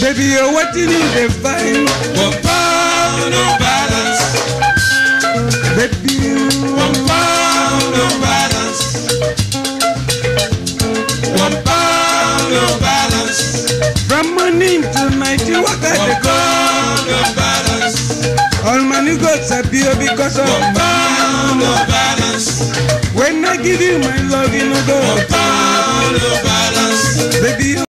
Baby, you're what you need to find. One pound of balance. Baby, 1 pound of balance. 1 pound of balance. from morning to night you walk at 1 the pound of balance. all money goes up here because of 1 pound of balance. when I give you my love, you know go. 1 pound of balance. Baby,